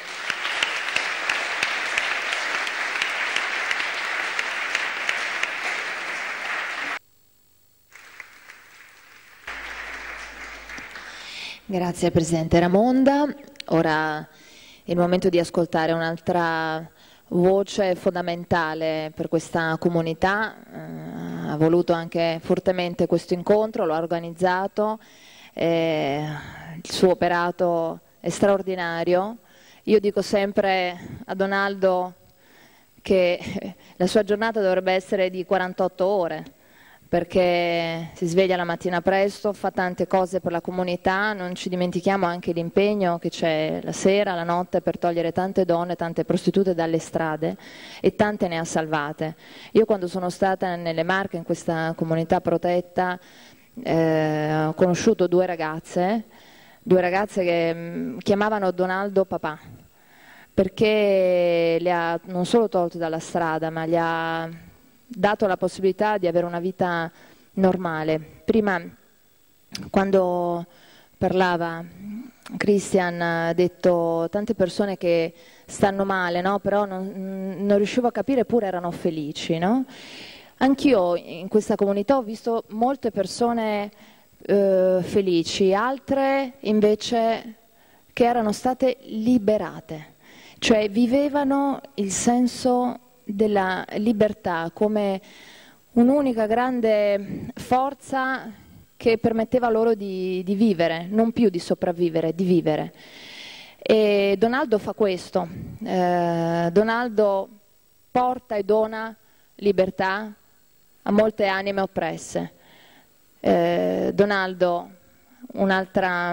B: Grazie Presidente Ramonda. Ora è il momento di ascoltare un'altra voce fondamentale per questa comunità. Eh, ha voluto anche fortemente questo incontro, lo ha organizzato, eh, il suo operato è straordinario. Io dico sempre a Donaldo che la sua giornata dovrebbe essere di quarantotto ore, perché si sveglia la mattina presto, fa tante cose per la comunità, non ci dimentichiamo anche l'impegno che c'è la sera, la notte, per togliere tante donne, tante prostitute dalle strade, e tante ne ha salvate. Io quando sono stata nelle Marche, in questa comunità protetta, eh, ho conosciuto due ragazze, due ragazze che mh, chiamavano Donaldo papà, perché le ha non solo tolto dalla strada, ma gli ha dato la possibilità di avere una vita normale. Prima, quando parlava Christian, ha detto tante persone che stanno male, no? Però non, non riuscivo a capire, eppure erano felici, no? Anch'io in questa comunità ho visto molte persone eh, felici, altre invece che erano state liberate, cioè vivevano il senso della libertà come un'unica grande forza che permetteva loro di, di vivere, non più di sopravvivere, di vivere. E Donaldo fa questo, eh, Donaldo porta e dona libertà a molte anime oppresse. Eh, Donaldo, un'altra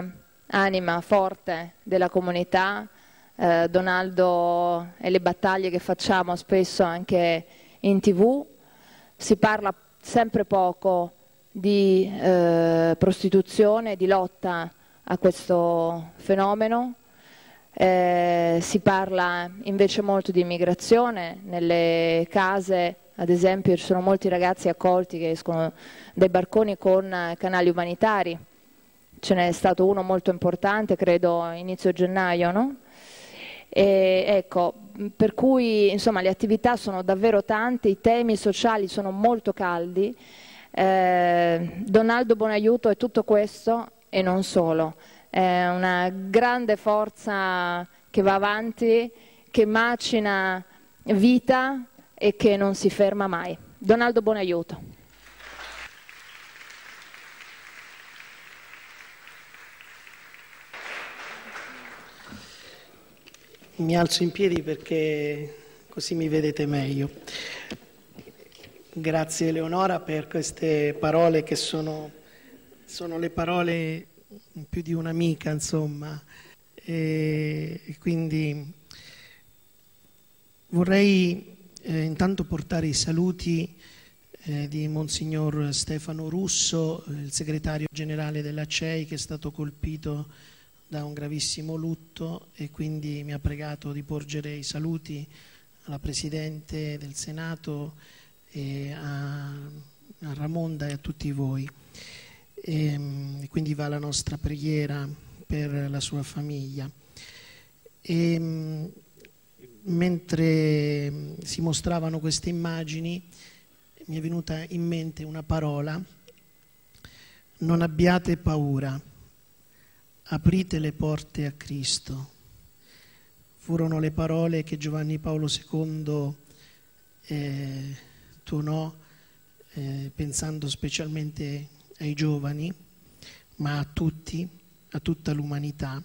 B: anima forte della comunità, eh, Donaldo e le battaglie che facciamo spesso anche in tivù. Si parla sempre poco di eh, prostituzione, di lotta a questo fenomeno. Eh, si parla invece molto di immigrazione. Nelle case, ad esempio, ci sono molti ragazzi accolti che escono dai barconi con canali umanitari. Ce n'è stato uno molto importante, credo inizio gennaio, no? E, ecco, per cui insomma le attività sono davvero tante, i temi sociali sono molto caldi. Eh, Donaldo Buonaiuto è tutto questo e non solo. È una grande forza che va avanti, che macina vita e che non si ferma mai. Donaldo Buonaiuto.
P: Mi alzo in piedi perché così mi vedete meglio. Grazie Eleonora per queste parole che sono, sono le parole più di un'amica, insomma. E, e quindi vorrei eh, intanto portare i saluti eh, di Monsignor Stefano Russo, il segretario generale della C E I, che è stato colpito da un gravissimo lutto e quindi mi ha pregato di porgere i saluti alla Presidente del Senato e a, a Ramonda e a tutti voi. E, e quindi va la nostra preghiera per la sua famiglia. E, mentre si mostravano queste immagini mi è venuta in mente una parola: non abbiate paura. Aprite le porte a Cristo. Furono le parole che Giovanni Paolo secondo eh, tuonò eh, pensando specialmente ai giovani, ma a tutti, a tutta l'umanità.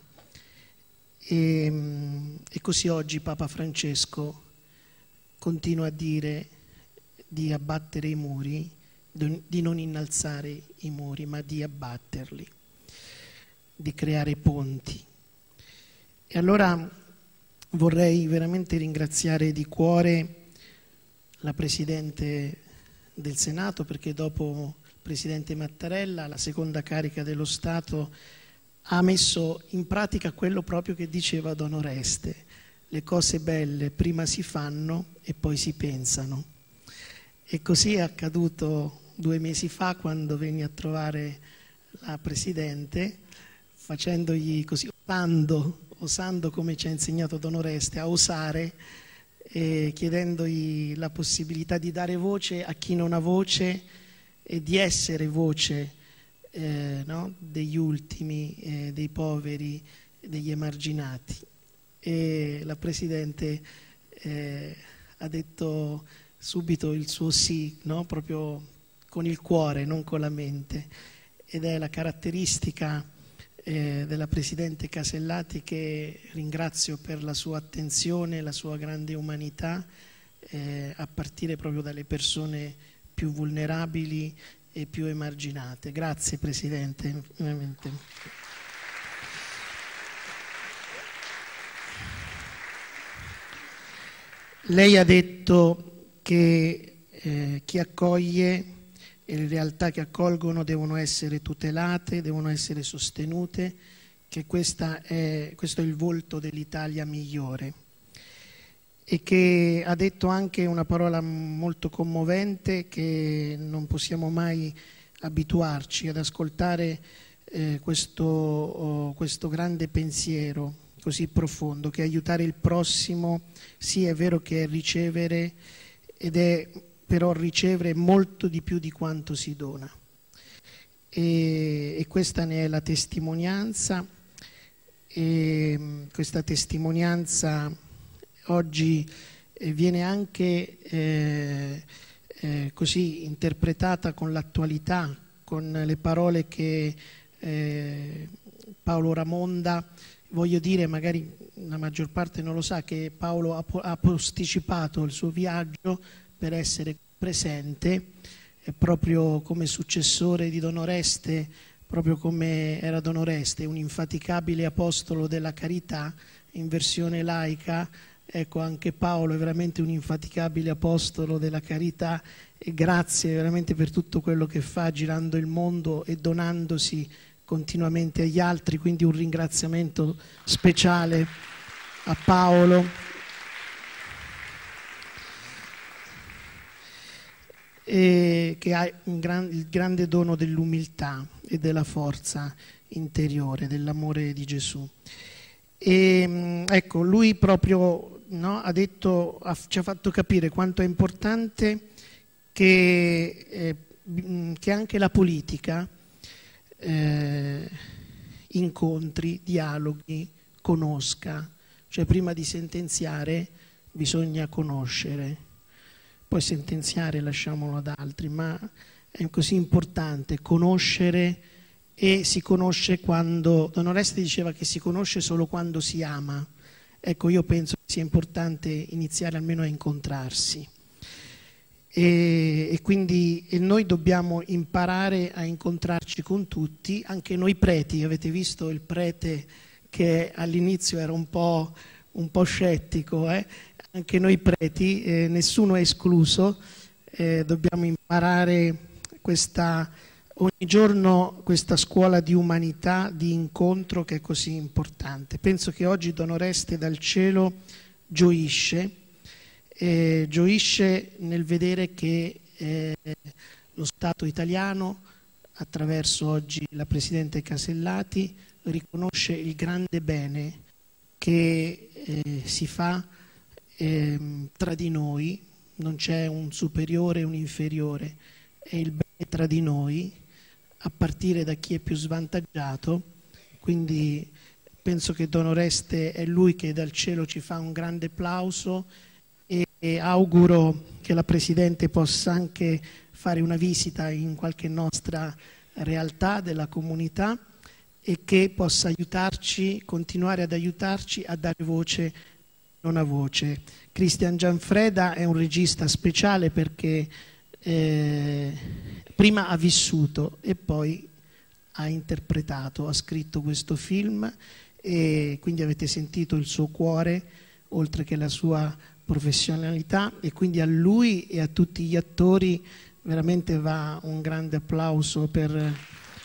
P: E, e così oggi Papa Francesco continua a dire di abbattere i muri, di non innalzare i muri, ma di abbatterli, di creare ponti. E allora vorrei veramente ringraziare di cuore la Presidente del Senato, perché dopo il Presidente Mattarella, la seconda carica dello Stato, ha messo in pratica quello proprio che diceva Don Oreste: le cose belle prima si fanno e poi si pensano. E così è accaduto due mesi fa, quando venni a trovare la Presidente, facendogli così, osando, osando come ci ha insegnato Don Oreste, a osare, e chiedendogli la possibilità di dare voce a chi non ha voce e di essere voce eh, no? degli ultimi, eh, dei poveri, degli emarginati. E la Presidente eh, ha detto subito il suo sì, no? Proprio con il cuore, non con la mente, ed è la caratteristica Eh, della Presidente Casellati, che ringrazio per la sua attenzione, la sua grande umanità, eh, a partire proprio dalle persone più vulnerabili e più emarginate. Grazie Presidente, veramente. Lei ha detto che eh, chi accoglie e le realtà che accolgono devono essere tutelate, devono essere sostenute, che questa è, questo è il volto dell'Italia migliore. E che ha detto anche una parola molto commovente, che non possiamo mai abituarci ad ascoltare eh, questo, oh, questo grande pensiero così profondo, che aiutare il prossimo, sì, è vero che è ricevere, ed è però ricevere molto di più di quanto si dona. E, e questa ne è la testimonianza, e questa testimonianza oggi eh, viene anche eh, eh, così interpretata con l'attualità, con le parole che eh, Paolo Ramonda, voglio dire, magari la maggior parte non lo sa, che Paolo ha, ha posticipato il suo viaggio per essere presente, eh, proprio come successore di Don Oreste, proprio come era Don Oreste, un infaticabile apostolo della carità, in versione laica. Ecco, anche Paolo è veramente un infaticabile apostolo della carità, e grazie veramente per tutto quello che fa girando il mondo e donandosi continuamente agli altri, quindi un ringraziamento speciale a Paolo. E che ha un gran, il grande dono dell'umiltà e della forza interiore, dell'amore di Gesù. E ecco, lui proprio, no, ha detto, ha, ci ha fatto capire quanto è importante che, eh, che anche la politica eh, incontri, dialoghi, conosca, cioè prima di sentenziare bisogna conoscere, poi sentenziare lasciamolo ad altri, ma è così importante conoscere. E si conosce quando, Don Oreste diceva che si conosce solo quando si ama. Ecco, io penso che sia importante iniziare almeno a incontrarsi. E, e quindi e noi dobbiamo imparare a incontrarci con tutti, anche noi preti. Avete visto il prete che all'inizio era un po', un po' scettico, eh? Anche noi preti, eh, nessuno è escluso, eh, dobbiamo imparare questa... ogni giorno questa scuola di umanità, di incontro che è così importante. Penso che oggi Don Oreste dal cielo gioisce, eh, gioisce nel vedere che eh, lo Stato italiano, attraverso oggi la Presidente Casellati, riconosce il grande bene che eh, si fa eh, tra di noi, non c'è un superiore e un inferiore, è il bene tra di noi, a partire da chi è più svantaggiato. Quindi penso che Don Oreste è lui che dal cielo ci fa un grande applauso, e, e auguro che la Presidente possa anche fare una visita in qualche nostra realtà della comunità e che possa aiutarci, continuare ad aiutarci a dare voce, non a voce. Cristian Gianfreda è un regista speciale perché Eh, prima ha vissuto e poi ha interpretato, ha scritto questo film, e quindi avete sentito il suo cuore oltre che la sua professionalità, e quindi a lui e a tutti gli attori veramente va un grande applauso per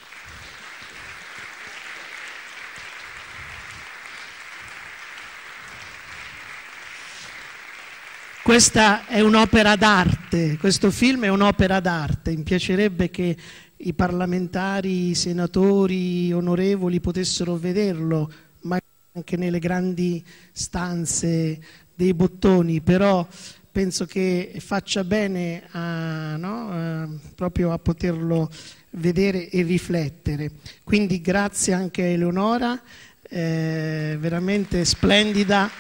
P: Questa è un'opera d'arte, questo film è un'opera d'arte. Mi piacerebbe che i parlamentari, i senatori, i onorevoli potessero vederlo, ma anche nelle grandi stanze dei bottoni, però penso che faccia bene a, no, a, proprio a poterlo vedere e riflettere. Quindi grazie anche a Eleonora, eh, veramente splendida.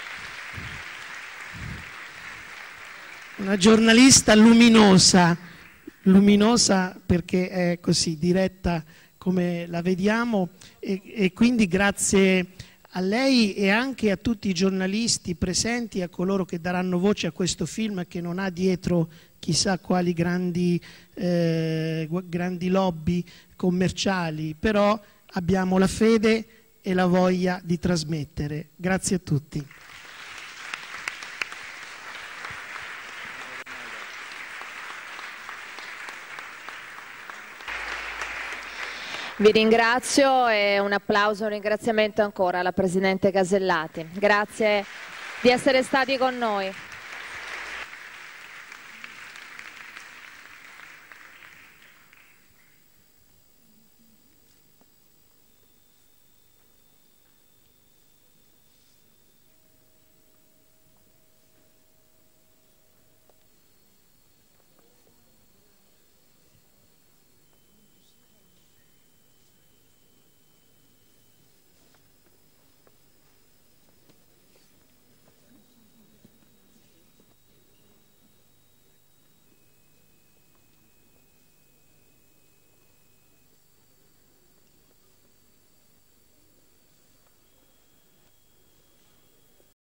P: Una giornalista luminosa, luminosa perché è così diretta come la vediamo, e, e quindi grazie a lei e anche a tutti i giornalisti presenti, a coloro che daranno voce a questo film che non ha dietro chissà quali grandi, eh, grandi lobby commerciali, però abbiamo la fede e la voglia di trasmettere. Grazie a tutti.
B: Vi ringrazio e un applauso, un ringraziamento ancora alla Presidente Casellati. Grazie di essere stati con noi.